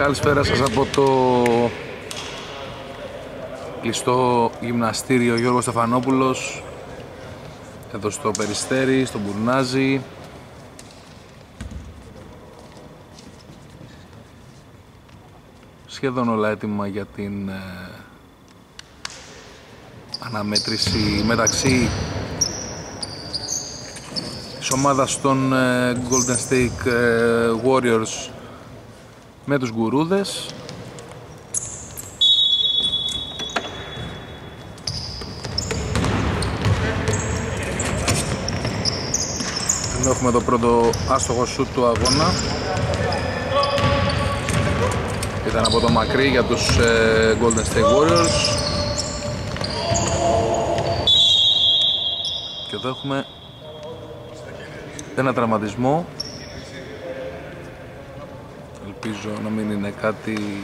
Καλησπέρα σας από το κλειστό γυμναστήριο Γιώργος Στεφανόπουλος, εδώ στο Περιστέρι, στο Μπουρνάζι. Σχεδόν όλα έτοιμα για την αναμέτρηση μεταξύ της ομάδας των Golden State Warriors με τους Γκουρούδες. Εδώ έχουμε το πρώτο άστοχο σουτ του αγώνα. Ήταν από το μακρύ για τους Golden State Warriors. Και εδώ έχουμε ένα τραυματισμό. Ελπίζω να μην είναι κάτι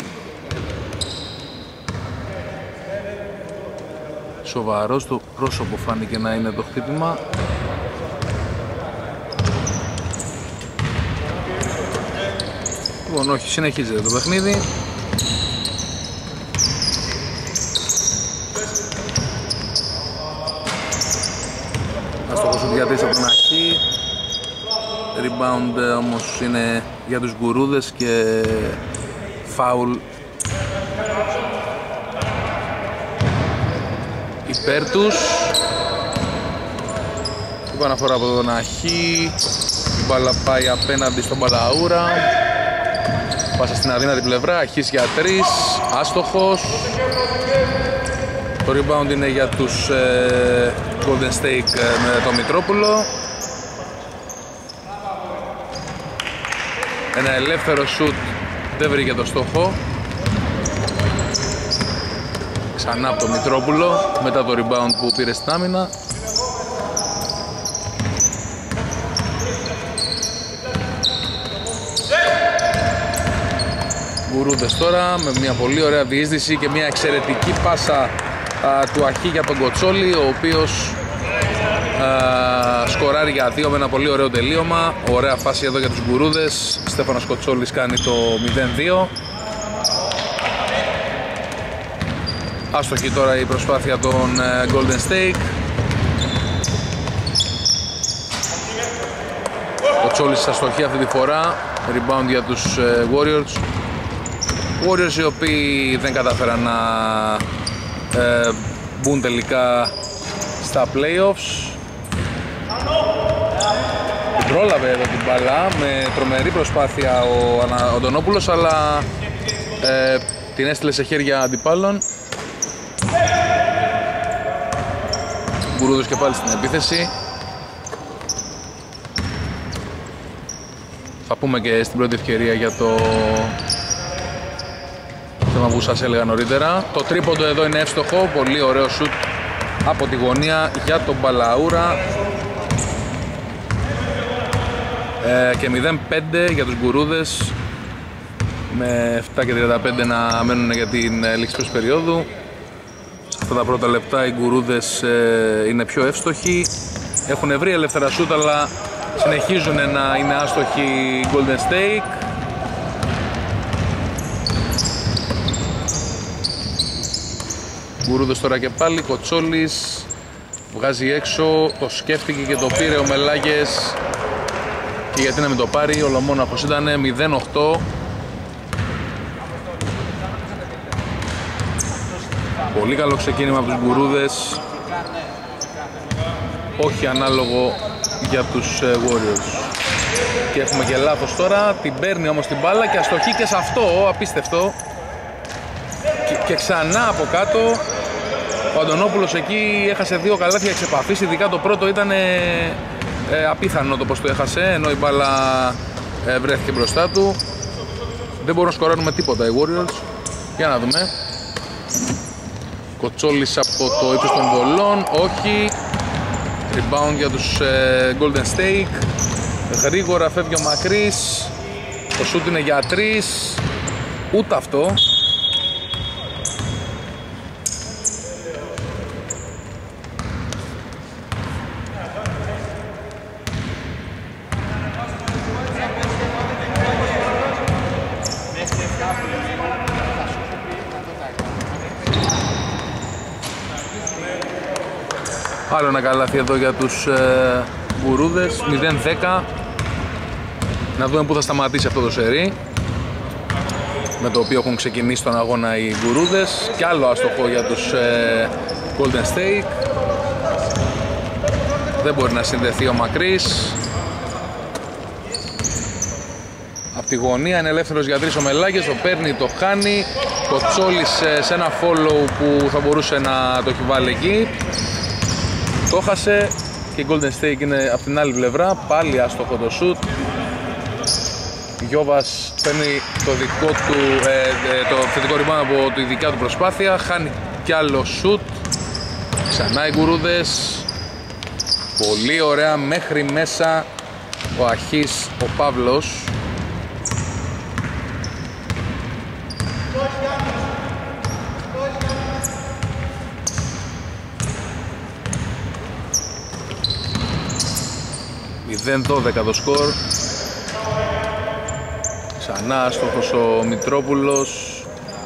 σοβαρό. Στο πρόσωπο φάνηκε να είναι το χτύπημα. Λοιπόν, όχι, συνεχίζεται το παιχνίδι. Άστοχος ο διατής από την αρχή. Rebound όμως είναι για τους Γκουρούδες και φάουλ υπέρ τους. Επαναφορά από τον Αχή. Η μπάλα πάει απέναντι στον Παλαούρα. Πάσα στην αδύνατη πλευρά, Αχής για 3, άστοχος. Το rebound είναι για τους Golden State με τον Μητρόπουλο. Ένα ελεύθερο σουτ δεν βρήκε το στόχο. Ξανά από τον Μητρόπουλο μετά το rebound που πήρε στην άμυνα. Γκουρούδες τώρα με μια πολύ ωραία διείσδυση και μια εξαιρετική πάσα του Αχή για τον Κοτσόλη, ο οποίος σκοράρει για 2 με ένα πολύ ωραίο τελείωμα. Ωραία φάση εδώ για τους Γκουρούδες. Στέφανος Κοτσόλης κάνει το 0-2. Άστοχη τώρα η προσπάθεια των Golden State. Κοτσόλης αστοχή αυτή τη φορά. Rebound για τους Warriors. Warriors οι οποίοι δεν κατάφεραν να μπουν τελικά στα playoffs. Πρόλαβε εδώ την μπάλα με τρομερή προσπάθεια ο Αντωνόπουλος, αλλά την έστειλε σε χέρια αντιπάλων. Γκουρούδος και πάλι στην επίθεση. Θα πούμε και στην πρώτη ευκαιρία για το θέμα που σας έλεγα νωρίτερα. Το τρίποντο εδώ είναι εύστοχο, πολύ ωραίο σουτ από τη γωνία για τον Παλαούρα. Και 0-5 για τους Γκουρούδες, με 7 και 35 να μένουν για την λήξη της περίοδου. Σε αυτά τα πρώτα λεπτά οι Γκουρούδες είναι πιο εύστοχοι. Έχουν βρει ελεύθερα σούτ, αλλά συνεχίζουν να είναι άστοχοι οι Golden State. Γκουρούδες τώρα και πάλι, Κοτσόλης βγάζει έξω, το σκέφτηκε και το πήρε ο Μελάγες. Και γιατί να μην το πάρει, ο Λομόναχος ήταν 0-8. Πολύ καλό ξεκίνημα από τους Γκουρούδες. Όχι ανάλογο για τους Warriors. Και έχουμε και λάθος τώρα, την παίρνει όμως την μπάλα και αστοχή και σε αυτό, απίστευτο. Και ξανά από κάτω, ο Αντωνόπουλος εκεί έχασε 2 καλάθια εξ επαφής, ειδικά το πρώτο ήταν απίθανο το πως το έχασε, ενώ η μπάλα βρέθηκε μπροστά του. Δεν μπορούν να σκοράρουν τίποτα οι Warriors. Για να δούμε. Κοτσόλης από το ύψος των βολών, όχι. Rebound για τους Golden State. Γρήγορα φεύγει ο Μακρύς. Το σούτ είναι για 3. Ούτε αυτό. Άλλο ένα καλάθι εδώ για τους Γκουρούδες, 0-10. Να δούμε πού θα σταματήσει αυτό το σερί, με το οποίο έχουν ξεκινήσει τον αγώνα οι Γκουρούδες. Κι άλλο άστοχο για τους Golden State. Δεν μπορεί να συνδεθεί ο Μακρύς. Από τη γωνία είναι ελεύθερος για τρεις ο Μελάκης, το παίρνει, το χάνει. Κοτσόλης σε ένα follow που θα μπορούσε να το έχει βάλει εκεί. Το χάσε και η Golden State είναι από την άλλη πλευρά. Πάλι άστοχο το shoot. Γιώβας παίρνει το δικό του, το θετικό rebound από τη δικιά του προσπάθεια. Χάνει κι άλλο shoot. Ξανά οι Γκουρούδες. Πολύ ωραία μέχρι μέσα ο Αχής ο Παύλος. Μηδέν 12 το σκορ. Ξανά άστοχος ο Μητρόπουλος.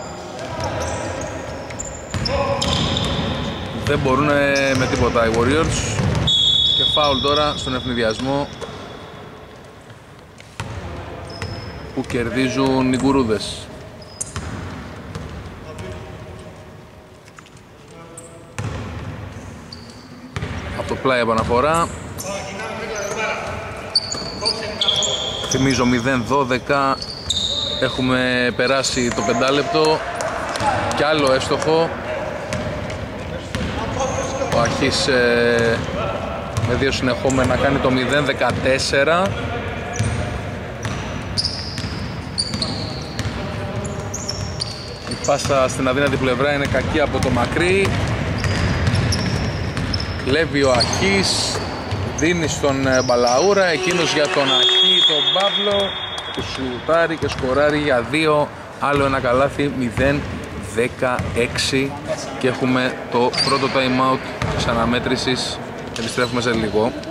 Δεν μπορούν με τίποτα οι Warriors. Και φάουλ τώρα στον ευνηδιασμό που κερδίζουν οι Γκουρούδες. Από το πλάι επαναφορά. Θυμίζω 0-12. Έχουμε περάσει το 5 λεπτό. Κι άλλο εύστοχο. Ο Αχής με δύο συνεχόμενα κάνει το 0-14. Η πάσα στην αδύνατη πλευρά είναι κακή από το μακρύ. Κλέβει ο Αχής, δίνει στον Μπαλαούρα, εκείνος για τον Αχή, τον Παύλο, που σουτάρει και σκοράρει για 2, άλλο ένα καλάθι, 0-16 και έχουμε το πρώτο time out της αναμέτρησης. Επιστρέφουμε σε λίγο.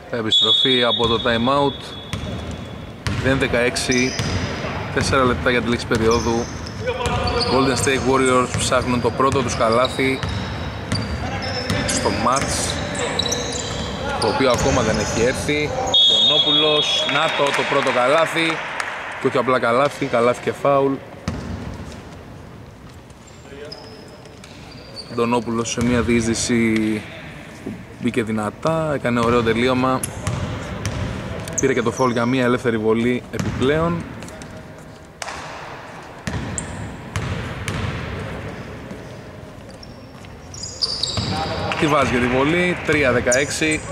Επιστροφή από το time out. 0-16, 4 λεπτά για τη λήξη περίοδου. Golden State Warriors ψάχνουν το πρώτο τους καλάθι στο match, το οποίο ακόμα δεν έχει έρθει. Αντωνόπουλος, να το πρώτο καλάθι, και όχι απλά καλάθι, καλάθι και φάουλ. Αντωνόπουλος σε μια διείσδυση που μπήκε δυνατά, έκανε ωραίο τελείωμα, πήρε και το φάουλ για μια ελεύθερη βολή επιπλέον. Τι βάζει για τη βολή, 3-16,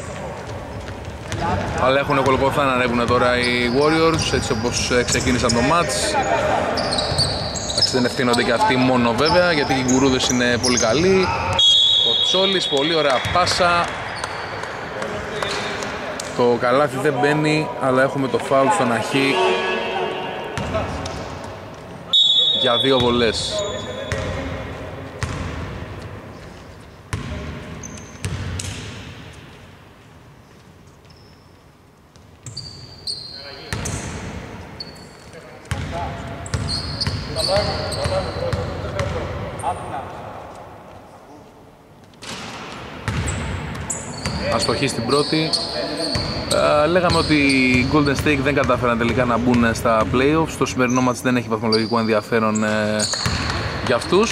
αλλά έχουν κολοκοθά να ανέβουν τώρα οι Warriors, έτσι όπως ξεκίνησαν το match. Δεν ευθύνονται και αυτοί μόνο βέβαια, γιατί οι γκουρούδες είναι πολύ καλοί. Κοτσόλης, πολύ ωραία πάσα. Το καλάθι δεν μπαίνει, αλλά έχουμε το φάουλ στον Αχή για 2 βολές. Αστοχή στην πρώτη. Λέγαμε ότι οι Golden State δεν κατάφεραν τελικά να μπουν στα playoffs. Το σημερινό μάτς δεν έχει βαθμολογικό ενδιαφέρον για αυτούς.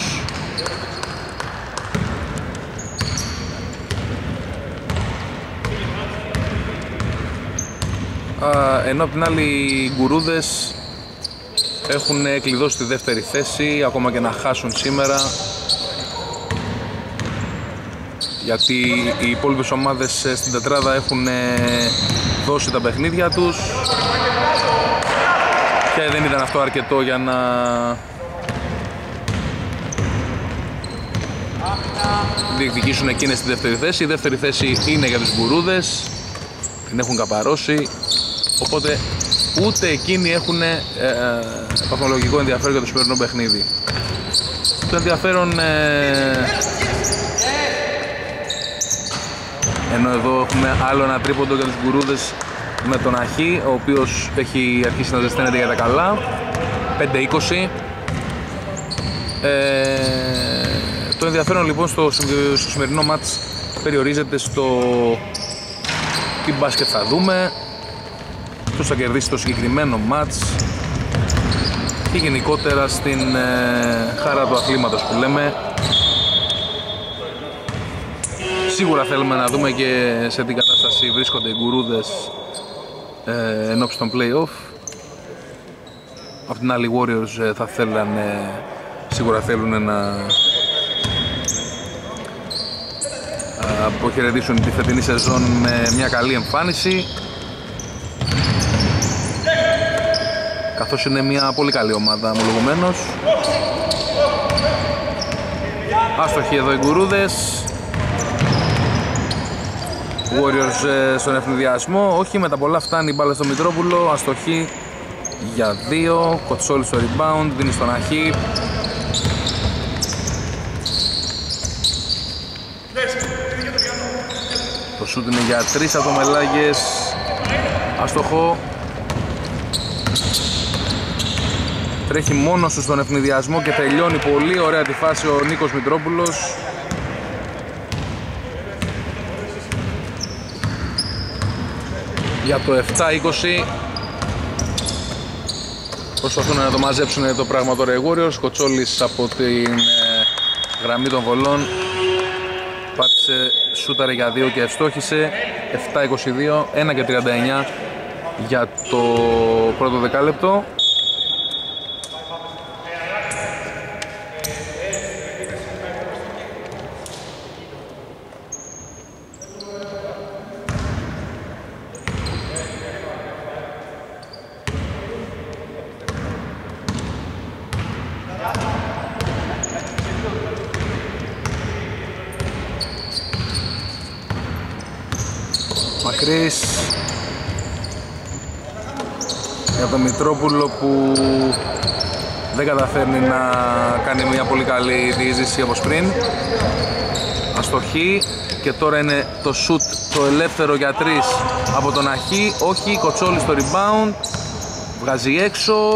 Ενώ απ' την άλλη οι γκουρούδες έχουν κλειδώσει τη δεύτερη θέση, ακόμα και να χάσουν σήμερα, γιατί οι υπόλοιπες ομάδες στην τετράδα έχουν δώσει τα παιχνίδια τους και δεν ήταν αυτό αρκετό για να διεκδικήσουν εκείνες τη δεύτερη θέση. Η δεύτερη θέση είναι για τους γκουρούδες, την έχουν καπαρώσει, οπότε ούτε εκείνοι έχουν βαθμολογικό ενδιαφέρον για το σημερινό παιχνίδι. Το ενδιαφέρον, ενώ εδώ έχουμε άλλο ένα τρίποντο για τους γκουρούδες με τον Αχή, ο οποίος έχει αρχίσει να ζεσταίνεται για τα καλά. 5-20. Το ενδιαφέρον λοιπόν στο σημερινό μάτς περιορίζεται στο τι μπάσκετ θα δούμε, ποιος θα κερδίσει το συγκεκριμένο μάτς και γενικότερα στην χαρά του αθλήματος που λέμε. Σίγουρα θέλουμε να δούμε και σε τι κατάσταση βρίσκονται οι γκουρούδες ενώπιση των play-off. Απ' την άλλη οι Warriors θα θέλανε, σίγουρα θέλουν να αποχαιρετήσουν τη φετινή σεζόν με μια καλή εμφάνιση, καθώς είναι μια πολύ καλή ομάδα ομολογουμένως. Άστοχοι εδώ οι γκουρούδες. Warriors στον ευνηδιασμό, όχι, με τα πολλά φτάνει η μπάλα στο Μητρόπουλο, αστοχή για 2, Κοτσόλη στο rebound, δίνει στον Αχή. Το σούτ είναι για 3 από το Μελάγες, αστοχό. Τρέχει μόνος του στον ευνηδιασμό και τελειώνει πολύ ωραία τη φάση ο Νίκος Μητρόπουλος. Για το 7-20 προσπαθούν να το μαζέψουν το πράγμα τώρα οι Warriors. Κοτσόλης από την γραμμή των βολών πάτησε, σούταρε για 2 και ευστόχησε. 7-22, 1 και 39 για το πρώτο δεκάλεπτο. Μακρύς για τον Μητρόπουλο που δεν καταφέρνει να κάνει μια πολύ καλή διείσδυση όπως πριν. αστοχή και τώρα είναι το shoot το ελεύθερο για 3 από τον Αχή. Όχι, Κοτσόλης στο rebound, βγάζει έξω.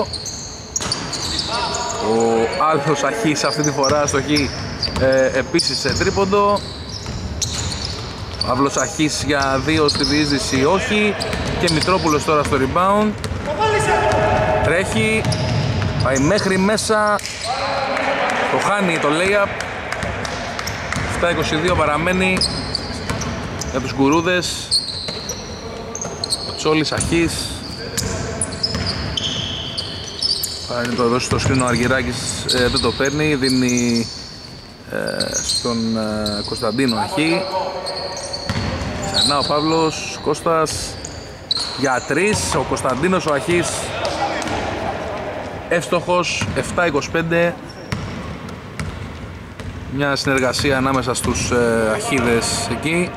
Ο άλλος Αχής αυτή τη φορά αστοχή επίσης σε τρίποντο. Παύλος Αχής για 2 στη διείσδυση, όχι. Και Μητρόπουλος τώρα στο rebound. Τρέχει, πάει μέχρι μέσα, το χάνει το layup. 7-22 παραμένει για τους γκουρούδες. Ο Τσόλης Αχής. Θα το δώσει στο σκρίνο ο Αργυράκης, δεν το παίρνει, δίνει στον Κωνσταντίνο Αχή. Ξανά ο Παύλος, Κώστας για 3, ο Κωνσταντίνος ο Αχής εύστοχος, 7-25. Μια συνεργασία ανάμεσα στους Αχίδες εκεί.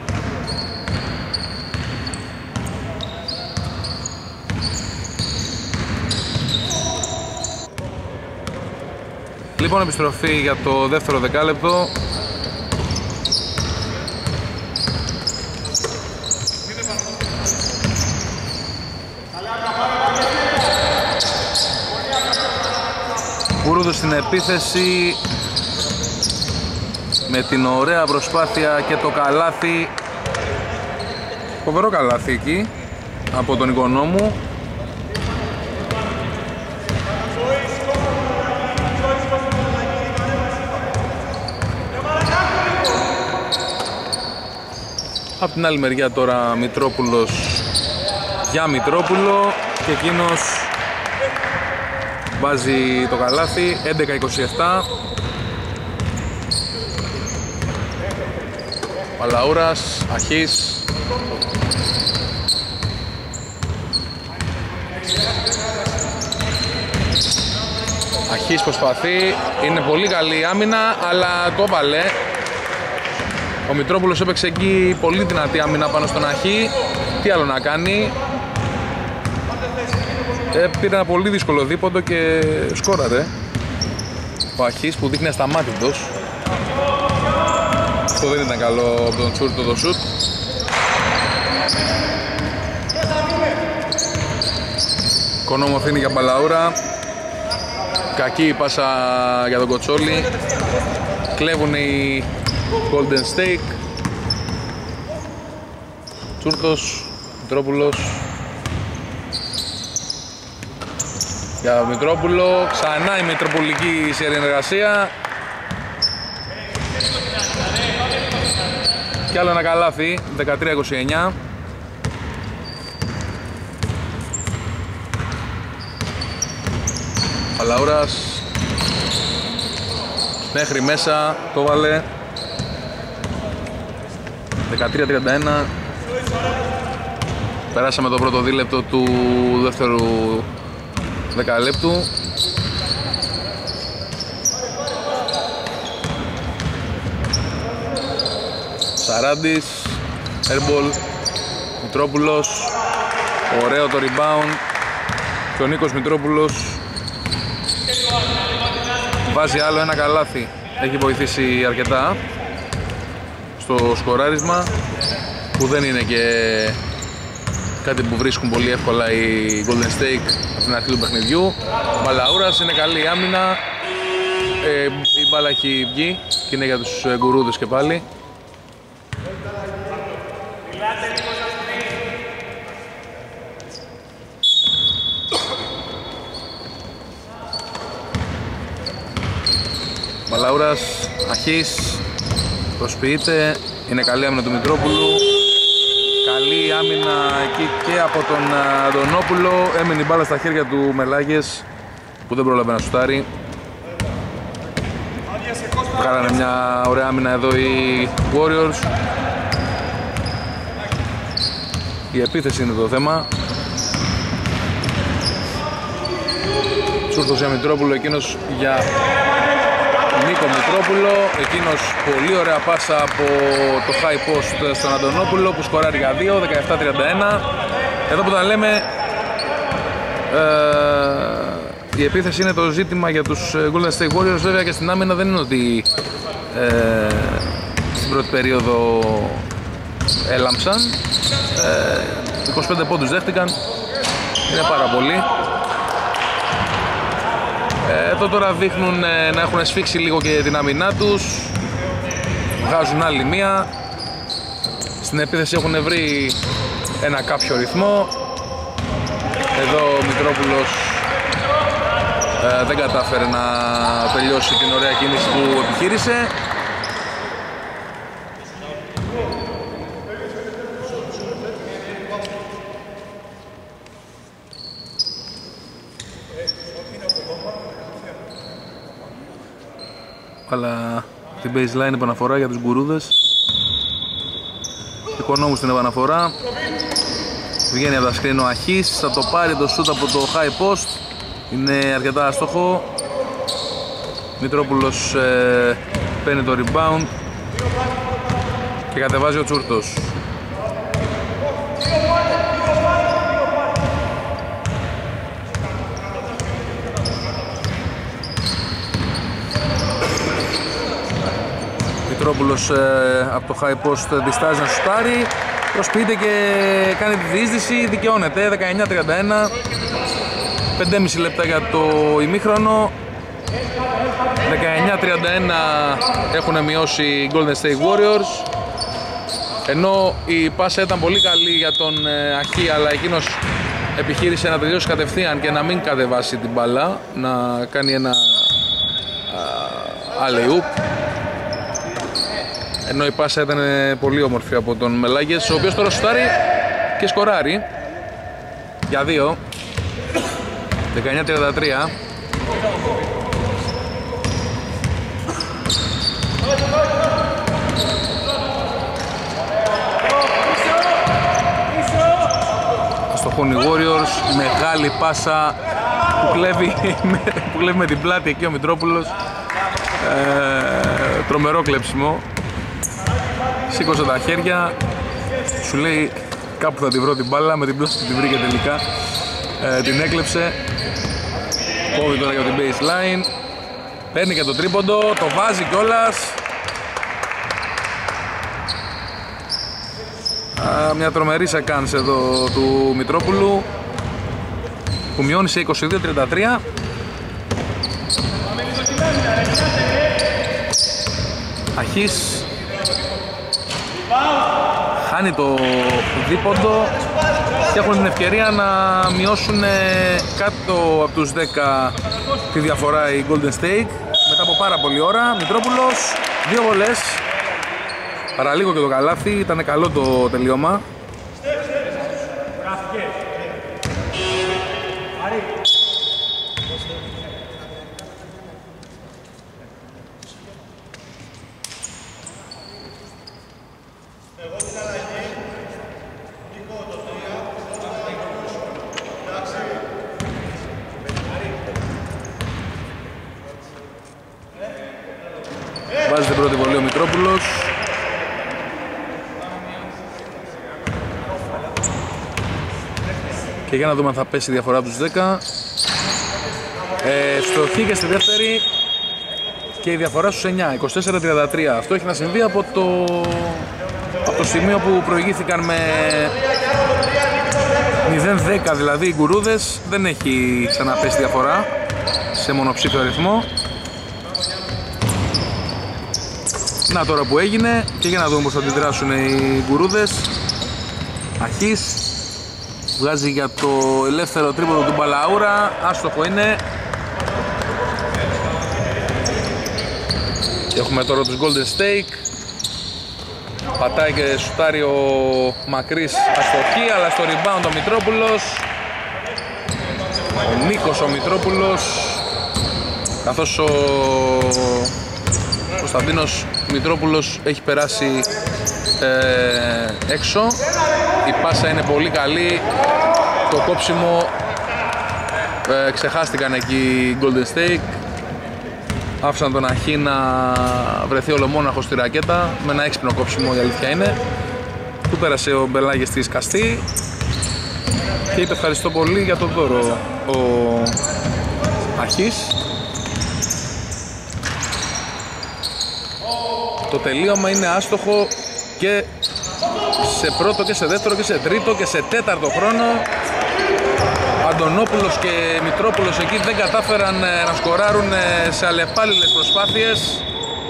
Λοιπόν, επιστροφή για το δεύτερο δεκάλεπτο. Γκουρούδος στην επίθεση με την ωραία προσπάθεια και το καλάθι. Φοβερό καλάθι εκεί από τον Οικονόμου. Απ' την άλλη μεριά τώρα Μητρόπουλος για Μητρόπουλο και εκείνος βάζει το καλάθι. 11-27. Παλαούρας, Αχής. Αχής προσπαθεί, είναι πολύ καλή η άμυνα, αλλά το έβαλε. Ο Μητρόπουλος έπαιξε εκεί πολύ δυνατή άμυνα πάνω στον Αχή. Τι άλλο να κάνει. Πήρε ένα πολύ δύσκολο δίποντο και σκόραρε. Ο Αχής που δείχνει ασταμάτητος. Αυτό δεν ήταν καλό από τον Τσούρτο το σουτ. Κονόμο αφήνει για Μπαλαούρα. Κακή η πάσα για τον Κοτσόλη. Κλέβουν οι Golden Stake. Τσούρτος, Μητρόπουλος. Για Μητρόπουλο, ξανά η Μητροπολική συνεργασία. Κι άλλο ένα καλάθι, 13-29. Παλαούρας μέχρι μέσα, το βάλε. 13-31. Περάσαμε το πρώτο δίλεπτο του δεύτερου δεκαλέπτου. Σαράντης, airball, Μητρόπουλος, ωραίο το rebound και ο Νίκος Μητρόπουλος βάζει άλλο ένα καλάθι. Έχει βοηθήσει αρκετά στο σκοράρισμα, που δεν είναι και κάτι που βρίσκουν πολύ εύκολα οι Golden Stake από την αρχή του παιχνιδιού. Μπαλαούρας, είναι καλή η άμυνα. Η μπάλα έχει βγει και είναι για τους γκουρούδες και πάλι. Μπαλαούρας, Αχής, προσποιείται, είναι καλή άμυνα του Μητρόπουλου. Καλή άμυνα εκεί και από τον Αντωνόπουλο. Έμεινε η μπάλα στα χέρια του Μελάγες που δεν πρόλαβε να σουτάρει. Κάνανε μια ωραία άμυνα εδώ οι Warriors. Η επίθεση είναι το θέμα. Τσούρτος για Μητρόπουλο, εκείνος για Νίκο Μητρόπουλο. Εκείνος πολύ ωραία πάσα από το high post στον Αντωνόπουλο που σκοράρει για 2, 17-31. Εδώ που τα λέμε, η επίθεση είναι το ζήτημα για τους Golden State Warriors. Βέβαια και στην άμυνα δεν είναι ότι περίοδο έλαμψαν. 25 πόντους δέχτηκαν, είναι πάρα πολύ. Εδώ τώρα δείχνουν να έχουν σφίξει λίγο και την άμυνά τους. Βγάζουν άλλη μία. Στην επίθεση έχουν βρει ένα κάποιο ρυθμό. Εδώ ο Μητρόπουλος δεν κατάφερε να τελειώσει την ωραία κίνηση που επιχείρησε. Αλλά την baseline επαναφορά για τους γκουρούδες. Οικονόμου στην επαναφορά. Βγαίνει από τα screen ο Αχής, θα το πάρει το shoot από το high post. Είναι αρκετά άστοχο. Μητρόπουλος παίρνει το rebound και κατεβάζει ο Τσούρτος. Μητρόπουλος από το high post διστάζει να σουτάρει. Προσποιείται και κάνει τη διείσδυση, δικαιώνεται. 19-31, 5,5 λεπτά για το ημίχρονο. 19-31 έχουν μειώσει οι Golden State Warriors. Ενώ η πάσα ήταν πολύ καλή για τον Αχή, αλλά εκείνος επιχείρησε να τελειώσει κατευθείαν και να μην κατεβάσει την μπάλα, να κάνει ένα alley-oop. Ενώ η πάσα ήταν πολύ όμορφη από τον Μελάγες, ο οποίος τώρα σουτάρει και σκοράρει για 2. 19-33. Αστοχούν οι Warriors, μεγάλη πάσα που κλέβει με την πλάτη εκεί ο Μητρόπουλος. Τρομερό κλέψιμο. Σήκωσε τα χέρια, σου λέει κάπου θα τη βρω την μπάλα, με την πλάτη την βρήκε τελικά. Την έκλεψε. Κόβει τώρα για την baseline. Παίρνει και το τρίποντο, το βάζει κιόλας. Μια τρομερή σεκάνς εδώ του Μητρόπουλου που μειώνει σε 22-33. Αχής χάνει το δίποντο και έχουν την ευκαιρία να μειώσουν κάτω από τους 10 τη διαφορά οι Golden State μετά από πάρα πολλή ώρα. Μητρόπουλος, 2 βολές, παραλίγο και το καλάθι, ήταν καλό το τελείωμα. Βάζει την πρώτη βολή ο Μητρόπουλος. Και για να δούμε αν θα πέσει η διαφορά από τους 10. Στοχή και στη δεύτερη και η διαφορά στους 9, 24-33. Αυτό έχει να συμβεί από το σημείο που προηγήθηκαν με 0-10, δηλαδή οι γκουρούδες. Δεν έχει ξαναπέσει διαφορά σε μονοψήφιο αριθμό. Να τώρα που έγινε και για να δούμε πως θα αντιδράσουν οι γκουρούδες. Αχής βγάζει για το ελεύθερο τρίποντο του Μπαλαούρα, άστοχο είναι. Και έχουμε τώρα τους Golden State. Πατάει και σουτάρει ο Μακρύς, αστοχή, αλλά στο rebound ο Μητρόπουλος. Ο Νίκος ο Μητρόπουλος, καθώς ο Κωνσταντίνος Μητρόπουλος έχει περάσει έξω. Η πάσα είναι πολύ καλή, το κόψιμο ξεχάστηκαν εκεί οι Golden State. Άφησαν τον Αχή να βρεθεί ολομόναχος στη ρακέτα με ένα έξυπνο κόψιμο, η αλήθεια είναι. Του πέρασε ο Μπελάγες στη σκαστή και είπε ευχαριστώ πολύ για τον δώρο ο Αχής. το τελείωμα είναι άστοχο και σε πρώτο και σε δεύτερο και σε τρίτο και σε τέταρτο χρόνο. Αντωνόπουλος και Μητρόπουλος εκεί δεν κατάφεραν να σκοράρουν σε αλλεπάλληλες προσπάθειες.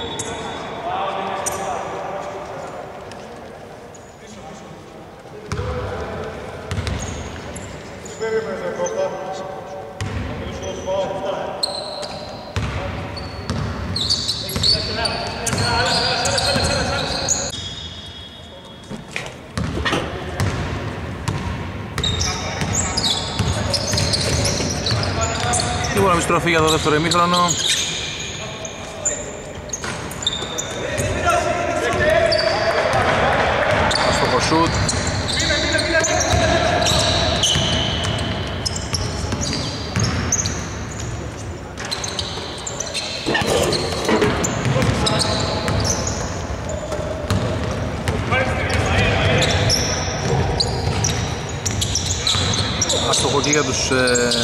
Σίγουρα επιστροφή για το δεύτερο ημίχρονο. Αστοχο σουτ. Αστοχο και για τους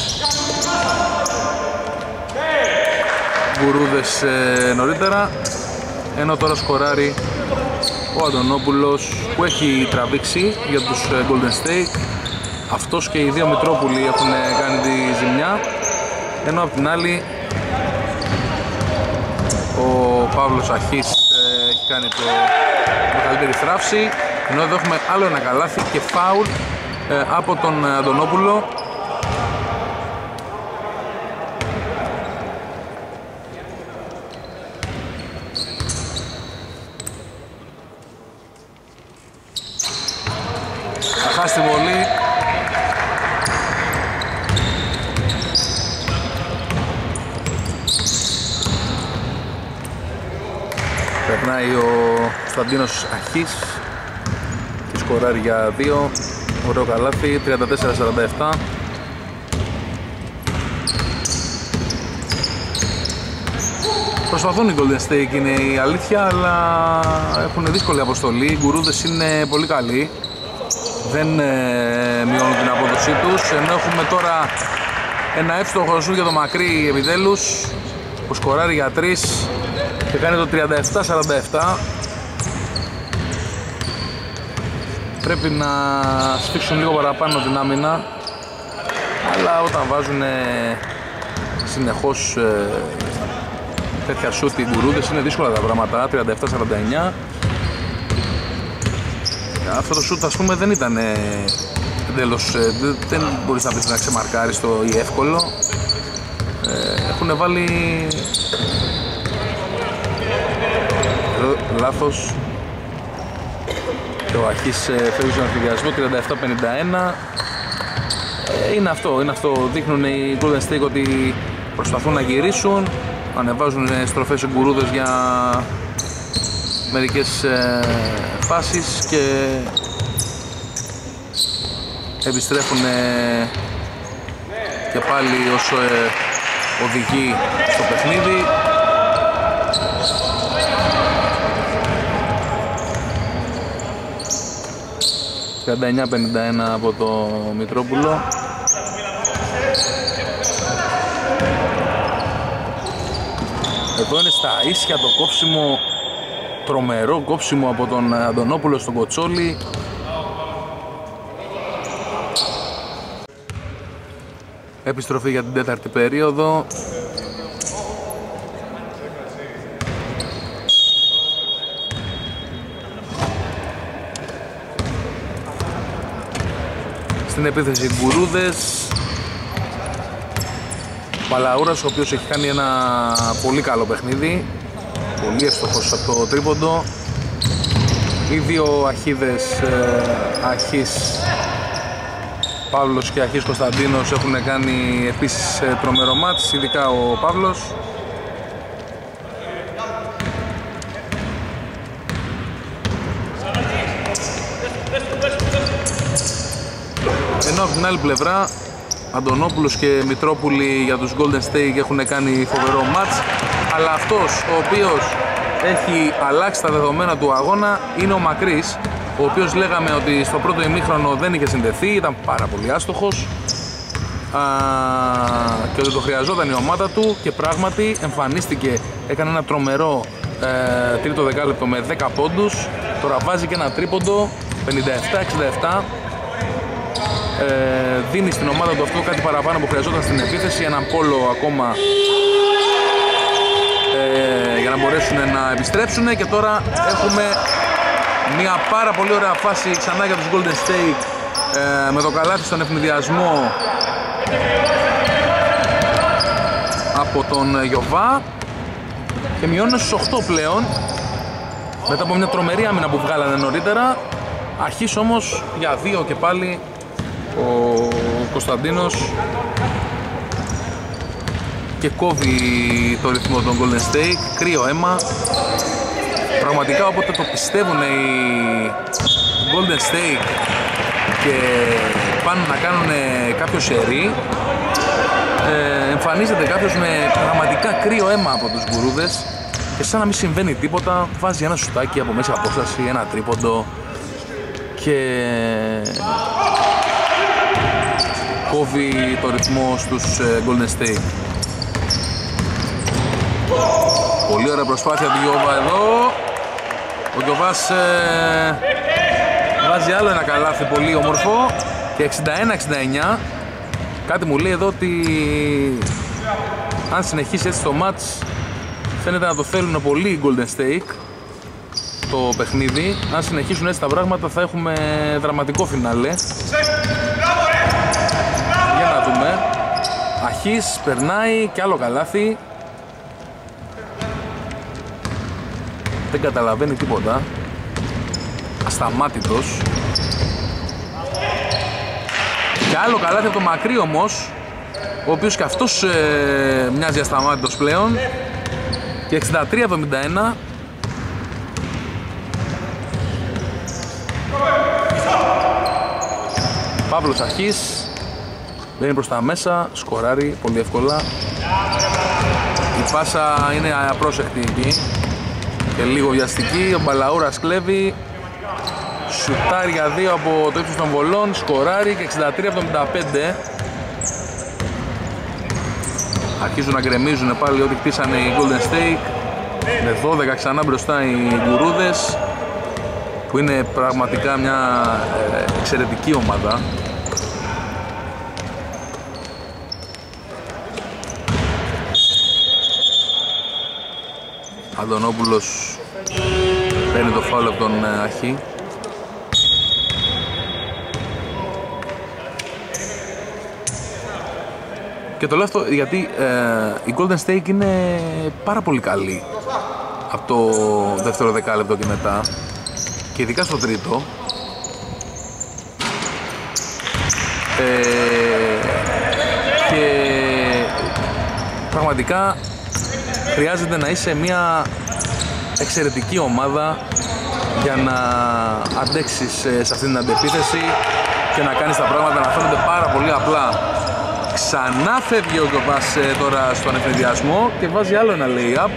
Γκουρούδες νωρίτερα, ενώ τώρα σκοράρει ο Αντωνόπουλος που έχει τραβήξει για τους Golden State. Αυτός και οι δύο Μητρόπουλοι έχουν κάνει τη ζημιά, ενώ απ' την άλλη ο Παύλος Αχής έχει κάνει το μεγαλύτερη στράφση, ενώ εδώ έχουμε άλλο ένα καλάθι και φάουλ από τον Αντωνόπουλο. Στη βολή. Περνάει ο Σταντίνος Αχής και σκοράρει για 2. Ωραίο καλάθι, 34-47. Προσπαθούν οι Golden State, είναι η αλήθεια, αλλά έχουν δύσκολη αποστολή. Οι Γκουρούδες είναι πολύ καλοί, δεν μειώνουν την απόδοσή τους, ενώ έχουμε τώρα ένα εύστοχο σουτ για το μακρύ επιτέλους που σκοράρει για 3 και κάνει το 37-47. Πρέπει να σφίξουν λίγο παραπάνω την άμυνα, αλλά όταν βάζουν συνεχώς τέτοια σουτ οι Γκουρούδες είναι δύσκολα τα πράγματα. 37-49. Αυτό το σουτ, ας πούμε, δεν ήταν εντελώς, δεν μπορείς να πεις να ξεμαρκάρεις το ή εύκολο. Έχουν βάλει λάθος και ο Αχής φεύγει στον αφηγιασμό. 37-51. Είναι αυτό, δείχνουν οι Golden State ότι προσπαθούν να γυρίσουν, ανεβάζουν στροφές οι Γκουρούδες για μερικές φάσεις και επιστρέφουν και πάλι όσο οδηγεί στο παιχνίδι. ...39-51 από το Μητρόπουλο. Εδώ είναι στα ίσια το κόψιμο, τρομερό κόψιμο από τον Αντωνόπουλο στον Κοτσόλη. Επιστροφή για την τέταρτη περίοδο. Στην επίθεση Γκουρούδες. Παλαούρας, ο οποίος έχει κάνει ένα πολύ καλό παιχνίδι, πολύ εύστοχος από το τρίποντο. Οι δύο Αχίδες, Αχής Παύλος και Αχής Κωνσταντίνος, έχουν κάνει επίσης τρομερό μάτς, ειδικά ο Παύλος. Ενώ από την άλλη πλευρά Αντωνόπουλος και Μητρόπουλοι για τους Golden State έχουν κάνει φοβερό μάτς, αλλά αυτός ο οποίος έχει αλλάξει τα δεδομένα του αγώνα είναι ο Μακρύς, ο οποίος λέγαμε ότι στο πρώτο ημίχρονο δεν είχε συνδεθεί, ήταν πάρα πολύ άστοχος και ότι το χρειαζόταν η ομάδα του, και πράγματι εμφανίστηκε, έκανε ένα τρομερό τρίτο δεκάλεπτο με 10 πόντους. Τώρα βάζει και ένα τρίποντο, 57-67. Δίνει στην ομάδα του αυτό κάτι παραπάνω που χρειαζόταν στην επίθεση, έναν πόλο ακόμα για να μπορέσουν να επιστρέψουν. Και τώρα έχουμε μια πάρα πολύ ωραία φάση ξανά για τους Golden State, με το καλάθι στον ευνηδιασμό από τον Γιωβά, και μειώνουν στους 8 πλέον μετά από μια τρομερή άμυνα που βγάλανε νωρίτερα. Αρχής όμως για 2 και πάλι ο Κωνσταντίνος και κόβει το ρυθμό των Golden State. Κρύο αίμα πραγματικά, όποτε το πιστεύουν οι Golden State και πάνε να κάνουν κάποιο σερί, εμφανίζεται κάποιος με πραγματικά κρύο αίμα από τους γκουρούδες και σαν να μην συμβαίνει τίποτα βάζει ένα σουτάκι από μέση απόσταση, ένα τρίποντο, και κόβει το ρυθμό στους Golden State. Πολύ ωραία προσπάθεια του Γιώβα εδώ. Ο Γιωβάς βάζει άλλο ένα καλάθι πολύ όμορφο και 61-69. Κάτι μου λέει εδώ ότι αν συνεχίσει έτσι το μάτς φαίνεται να το θέλουν πολύ οι Golden State το παιχνίδι. Αν συνεχίσουν έτσι τα πράγματα θα έχουμε δραματικό φινάλε. Για να δούμε. Αχής περνάει και άλλο καλάθι. Δεν καταλαβαίνει τίποτα. Ασταμάτητος. Και άλλο καλάθι από το μακρύ όμως, ο οποίος και αυτός μοιάζει ασταμάτητος πλέον. Και 63-71. Παύλος Αχής μπαίνει προς τα μέσα, σκοράρει πολύ εύκολα. Η πάσα είναι απρόσεκτη εκεί και λίγο βιαστική. Ο Μπαλαούρας κλέβει, σουτάρει για 2 από το ύψος των βολών, σκοράρει και 63-75. Αρχίζουν να γκρεμίζουν πάλι ό,τι χτίσανε οι Golden State, με 12 ξανά μπροστά οι γκουρούδες, που είναι πραγματικά μια εξαιρετική ομάδα. Αντωνόπουλος παίρνει το φάουλ από τον Αχή. Και το λέω αυτό γιατί η Golden State είναι πάρα πολύ καλή από το δεύτερο δεκάλεπτο και μετά, και ειδικά στο τρίτο. Και πραγματικά χρειάζεται να είσαι μια εξαιρετική ομάδα για να αντέξεις σε αυτήν την αντεπίθεση και να κάνεις τα πράγματα να φαίνονται πάρα πολύ απλά. Ξανά φεύγει ο Γιωβάς τώρα στον ευνηδιασμό και βάζει άλλο ένα lay-up.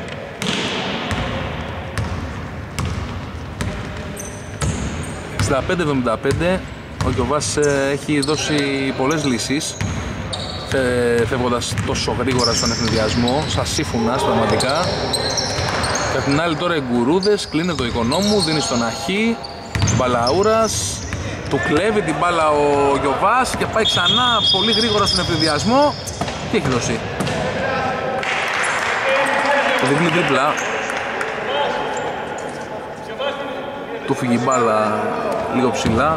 ...65-75. Ο Γιωβάς έχει δώσει πολλές λύσεις φεύγοντας τόσο γρήγορα στον ευνηδιασμό, σαν σύμφωνας πραγματικά. Και απ' την άλλη τώρα οι γκουρούδες, κλείνει το Οικονόμου, δίνει στον Αχή, Μπαλαούρας, του κλέβει την μπάλα ο Γιωβάς και πάει ξανά πολύ γρήγορα στον ευνηδιασμό και έχει δώσει. Το διπλή τρίπλα. Του φύγει η μπάλα λίγο ψηλά.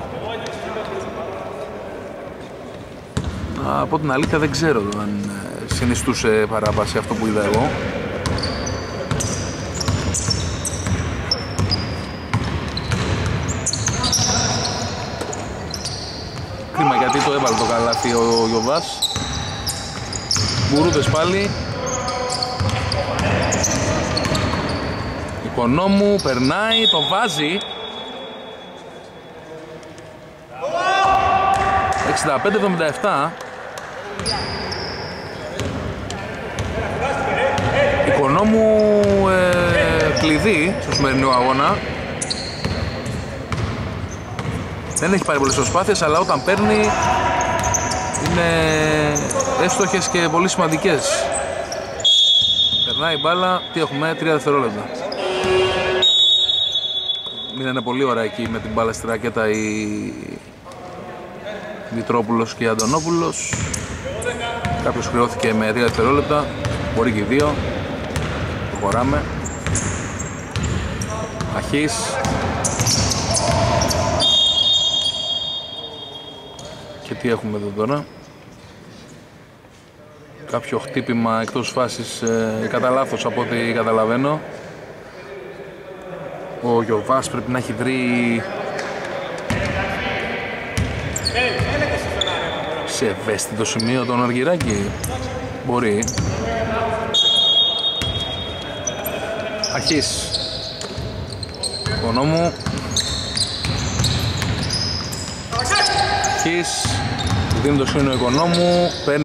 Από την αλήθεια δεν ξέρω αν συνιστούσε παράβαση αυτό που είδα εγώ. Κρίμα γιατί το έβαλε το καλάθι ο Γιωβάς. Γκουρούδες πάλι. Οικονόμου περνάει, το βάζει. 65-77. Οικονόμου κλειδί στο σημερινό αγώνα. Δεν έχει πάρει πολλές προσπάθειες, αλλά όταν παίρνει είναι εύστοχες και πολύ σημαντικές. Περνάει η μπάλα, τι έχουμε, 3 δευτερόλεπτα. Μείνανε πολύ ώρα εκεί με την μπάλα στη ρακέτα οι Μητρόπουλος και Αντωνόπουλος. Κάποιος χρεώθηκε με 2 δευτερόλεπτα, μπορεί και 2. Προχωράμε. Αχής. Και τι έχουμε εδώ τώρα? Κάποιο χτύπημα εκτός φάσης κατά λάθος από ό,τι καταλαβαίνω. Ο Γιωβάς πρέπει να έχει βρει σε ευαίσθητο σημείο τον Αργυράκη. Μπορεί. Αχής. Οικονόμου. Αχής. Δίνει το σύνολο Οικονόμου.